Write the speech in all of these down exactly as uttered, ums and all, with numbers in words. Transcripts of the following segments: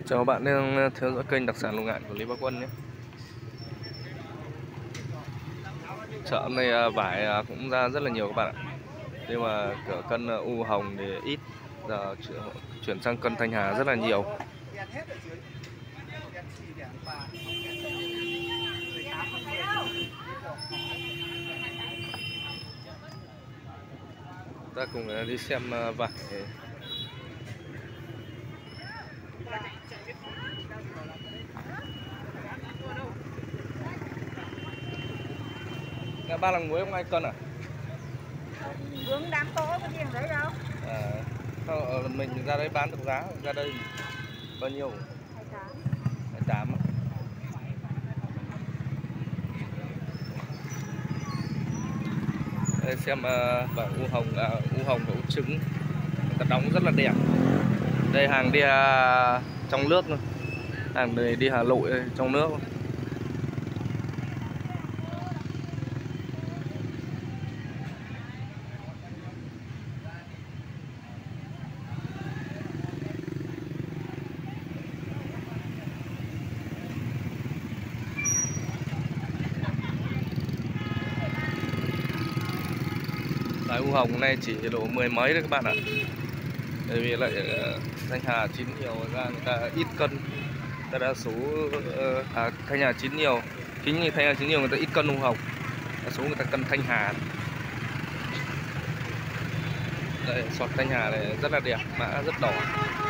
Chào các bạn đang theo dõi kênh đặc sản lục ngạn của Lý Bá Quân nhé. Chợ hôm nay vải cũng ra rất là nhiều các bạn ạ. Nhưng mà cửa cân u hồng thì ít, giờ chuyển sang cân thanh hà rất là nhiều. Ta cùng đi xem vải. Nhà ba lằng muối hôm nay cân à? Vướng đám tối có gì đấy đâu. À, sao mình ra đây bán được giá, ra đây bao nhiêu? hai tám. hai tám. Đây xem uh, vải u hồng, uh, u hồng và u trứng, người ta đóng rất là đẹp. Đây hàng đi uh, trong nước thôi, hàng này đi Hà Nội đây, trong nước. Vải u hồng này chỉ độ mười mấy đấy các bạn ạ. Bởi vì lại thanh hà chín nhiều ra người ta ít cân. Người ta đa số à, thanh hà chín nhiều, chính như thanh hà chín nhiều người ta ít cân u hồng. Đa số người ta cân thanh hà. Đây, sọt thanh hà này rất là đẹp, mã rất đỏ.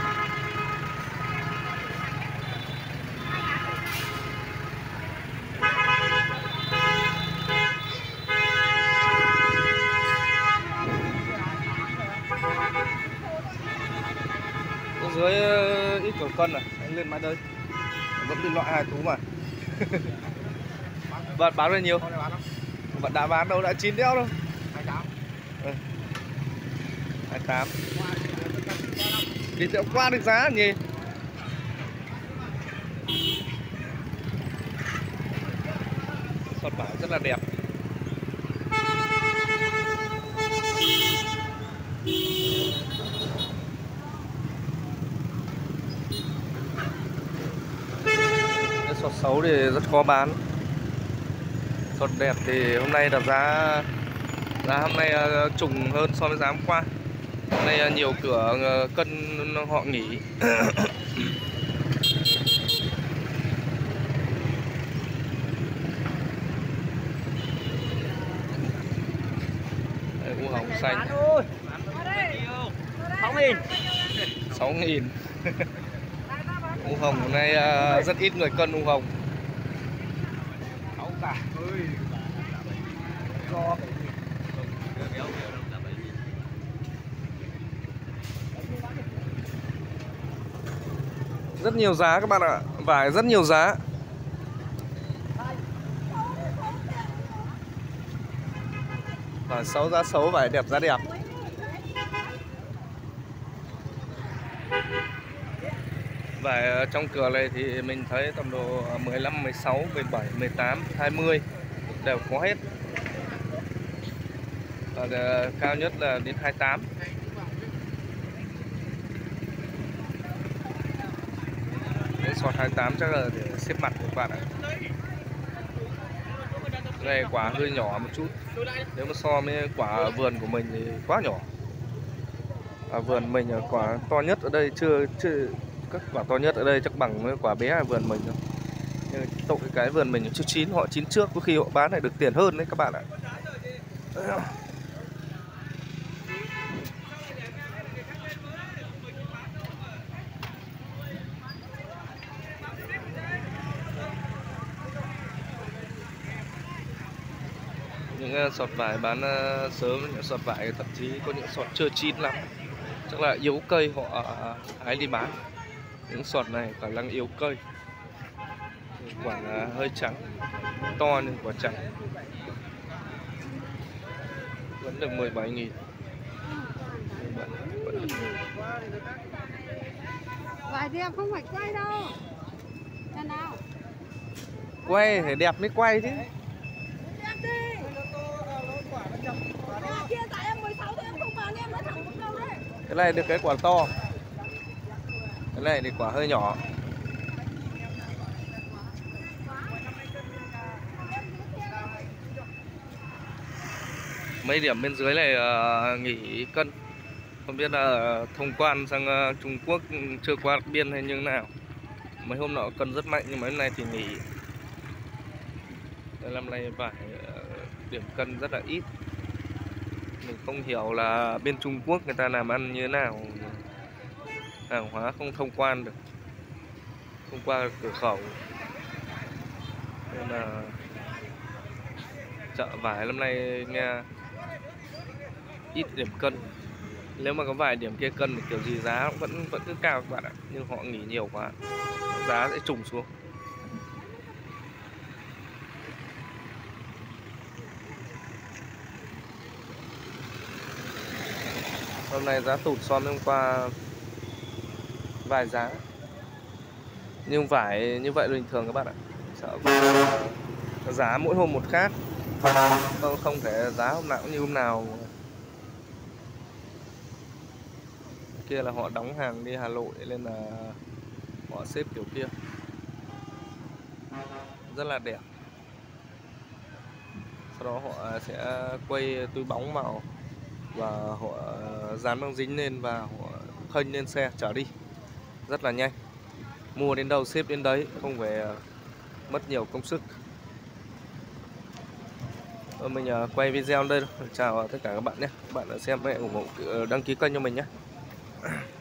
Dưới ít cửa cân à, anh lên mãi đây vẫn đi loại hai thú mà. Bạn bán bao nhiêu? Bạn đã bán đâu, đã chín đéo đâu. hai tám. Ừ. hai tám. Đi tiệm qua được giá nhỉ? Sọt vải rất là đẹp. Sọt xấu thì rất khó bán. Sọt đẹp thì hôm nay đặt giá giá hôm nay trùng hơn so với giá hôm qua. Hôm nay nhiều cửa cân họ nghỉ. Đây, u hồng xanh sáu nghìn. sáu nghìn. U hồng hôm nay rất ít người cân u hồng. Rất nhiều giá các bạn ạ, vải rất nhiều giá. Vải xấu giá xấu, vải đẹp giá đẹp. Vải trong cửa này thì mình thấy tầm độ mười lăm, mười sáu, mười bảy, mười tám, hai mươi đều có hết. Và cao nhất là đến hai mươi tám. Cái sọt hai mươi tám chắc là để xếp mặt các bạn ạ. Này quả hơi nhỏ một chút. Nếu mà so với quả vườn của mình thì quá nhỏ. À, vườn mình quả to nhất ở đây chưa chưa các quả to nhất ở đây chắc bằng với quả bé ở vườn mình thôi. Nhưng tội cái vườn mình chưa chín, họ chín trước, có khi họ bán lại được tiền hơn đấy các bạn ạ. Những sọt vải bán sớm, những sọt vải thậm chí có những sọt chưa chín lắm, chắc là yếu cây họ hái đi bán. Những sọt này khả năng yếu cây, quả là hơi trắng, to nhưng quả trắng. Vẫn được mười bảy nghìn. Vải đẹp không phải quay đâu. Thế nào? Quay phải đẹp mới quay chứ. Đẹp đi. Kia tại em mười sáu thì em không bán, em nói thẳng một câu đấy. Cái này được cái quả to. Cái này thì quả hơi nhỏ. Mấy điểm bên dưới này uh, nghỉ cân. Không biết là thông quan sang uh, Trung Quốc chưa qua biên hay như thế nào. Mấy hôm nọ cân rất mạnh nhưng mấy hôm nay thì nghỉ. Năm nay vải uh, điểm cân rất là ít. Mình không hiểu là bên Trung Quốc người ta làm ăn như thế nào, hàng hóa không thông quan được, không qua cửa khẩu, nên là chợ vải năm nay nghe ít điểm cân. Nếu mà có vài điểm kia cân thì kiểu gì giá cũng vẫn vẫn cứ cao các bạn ạ, nhưng họ nghỉ nhiều quá giá sẽ trùng xuống. Hôm nay giá tụt so với hôm qua vài giá, nhưng vải như vậy bình thường các bạn ạ. Sợ giá mỗi hôm một khác, không không thể giá hôm nào cũng như hôm nào. Kia là họ đóng hàng đi Hà Nội nên là họ xếp kiểu kia rất là đẹp. Sau đó họ sẽ quay túi bóng vào và họ dán băng dính lên và họ khênh lên xe chở đi rất là nhanh. Mua đến đâu xếp đến đấy, không phải mất nhiều công sức. Ờ, mình quay video đây thôi. Chào tất cả các bạn nhé. Các bạn đã xem và ủng hộ đăng ký kênh cho mình nhé.